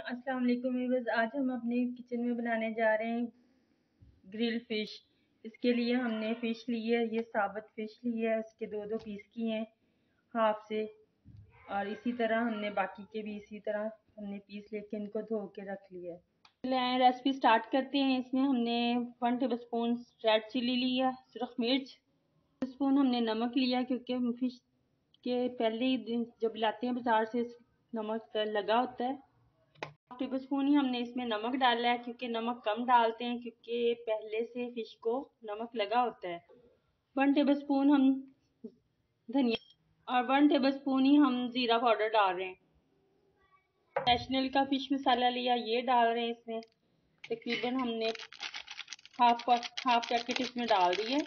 अस्सलाम वालेकुम व्यूअर्स। आज हम अपने किचन में बनाने जा रहे हैं ग्रिल फिश। इसके लिए हमने फ़िश ली है, ये साबुत फ़िश ली है, उसके दो दो पीस किए हैं हाफ से। और इसी तरह हमने बाकी के भी इसी तरह हमने पीस लेके इनको धो के रख लिया है। रेसिपी स्टार्ट करते हैं। इसमें हमने 1 टेबल स्पून रेड चिली लिया, सुरख मिर्च, स्पून हमने नमक लिया क्योंकि हम फिश के पहले ही जब लाते हैं बाजार से नमक लगा होता है। 1 टेबल स्पून ही हमने इसमें नमक डाला है क्योंकि नमक कम डालते हैं क्योंकि पहले से फिश को नमक लगा होता है। 1 टेबल स्पून हम धनिया और 1 टेबल स्पून ही हम ज़ीरा पाउडर डाल रहे हैं। नेशनल का फिश मसाला लिया, ये डाल रहे हैं इसमें। तकरीबन हमने हाफ पैकेट इसमें डाल दिए।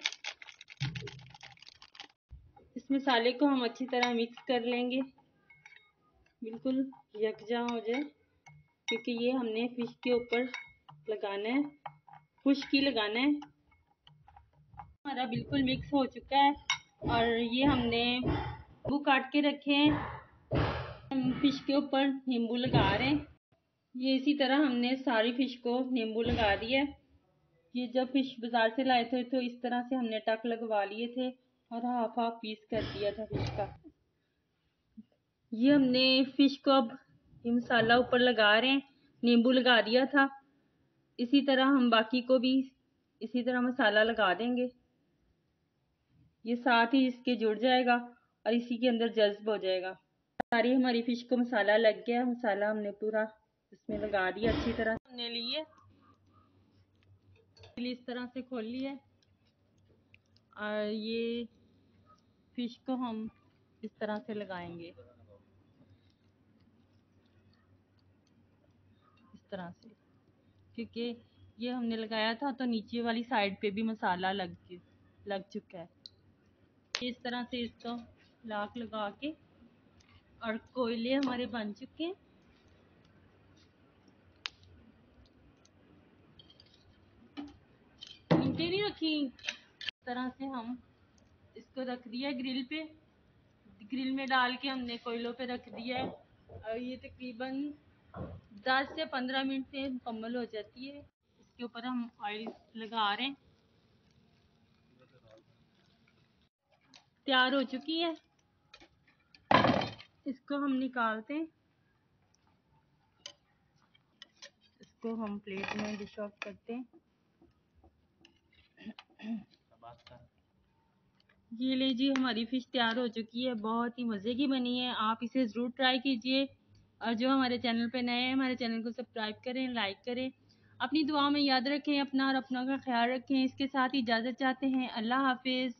इस मसाले को हम अच्छी तरह मिक्स कर लेंगे, बिल्कुल यकजा हो जाए, क्योंकि ये हमने फिश के ऊपर लगाना है, खुश्की लगाना है। हमारा बिल्कुल मिक्स हो चुका है और ये हमने नींबू काट के रखे हैं, हम फिश के ऊपर नींबू लगा रहे हैं। ये इसी तरह हमने सारी फिश को नींबू लगा दिया। ये जब फिश बाजार से लाए थे तो इस तरह से हमने टक लगवा लिए थे और हाफ पीस कर दिया था फिश का। ये हमने फिश को अब ये मसाला ऊपर लगा रहे हैं, नींबू लगा दिया था। इसी तरह हम बाकी को भी इसी तरह मसाला लगा देंगे, ये साथ ही इसके जुड़ जाएगा और इसी के अंदर जज्ब हो जाएगा। सारी हमारी फिश को मसाला लग गया, मसाला हमने पूरा इसमें लगा दिया अच्छी तरह। हमने लिए इस तरह से खोल लिया और ये फिश को हम इस तरह से लगाएंगे, इस तरह से, क्योंकि ये हमने लगाया था तो नीचे वाली साइड पे भी मसाला लग चुका है। इस तरह से इसको लाक लगा के और कोयले हमारे बन चुके हैं। ईंटें नहीं रखी, इस तरह से हम इसको रख दिया ग्रिल पे, ग्रिल में डाल के हमने कोयलों पे रख दिया है और ये तकरीबन 10 से 15 मिनट से मुकम्मल हो जाती है। इसके ऊपर हम ऑयल लगा रहे हैं, तैयार हो चुकी है। इसको हम निकालते हैं, इसको हम प्लेट में डिश ऑफ करते हैं। ये लीजिए हमारी फ़िश तैयार हो चुकी है, बहुत ही मज़े की बनी है। आप इसे ज़रूर ट्राई कीजिए और जो हमारे चैनल पे नए हैं हमारे चैनल को सब्सक्राइब करें, लाइक करें, अपनी दुआ में याद रखें, अपना और अपनों का ख्याल रखें। इसके साथ इजाज़त चाहते हैं। अल्लाह हाफिज़।